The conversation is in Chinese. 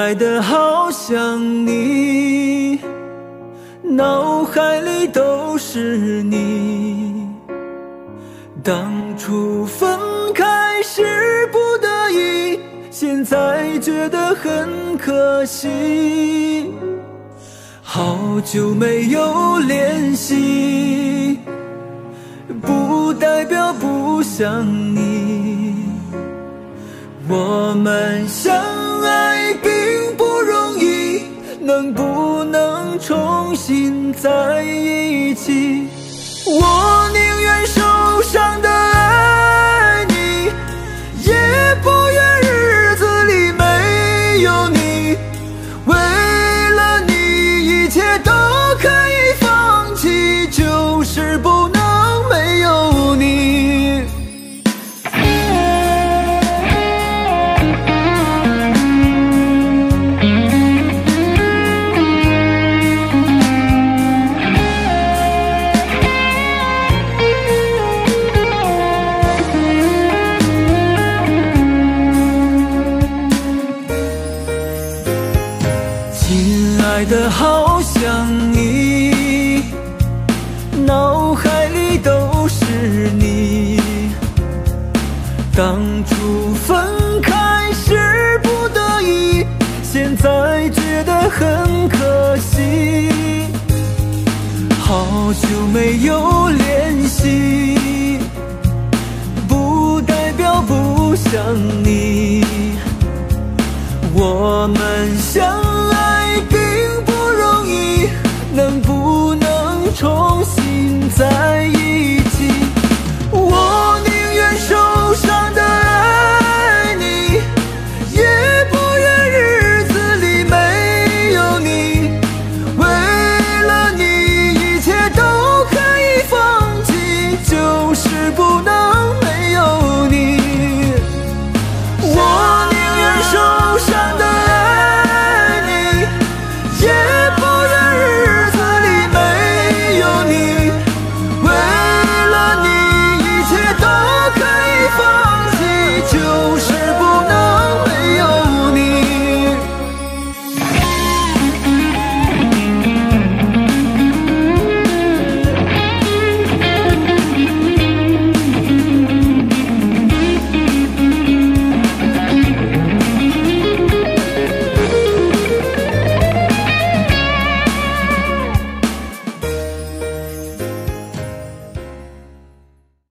爱的好想你，脑海里都是你。当初分开是不得已，现在觉得很可惜。好久没有联系，不代表不想你。我们相爱并不容易，能不能重新在一起？我宁愿受伤的爱你，也不愿日子里没有你。为了你一切都可以放弃，就是不能没有你。亲爱的好想你，脑海里都是你。当初分开是不得已，现在觉得很可惜。好久没有联系，不代表不想你。我们相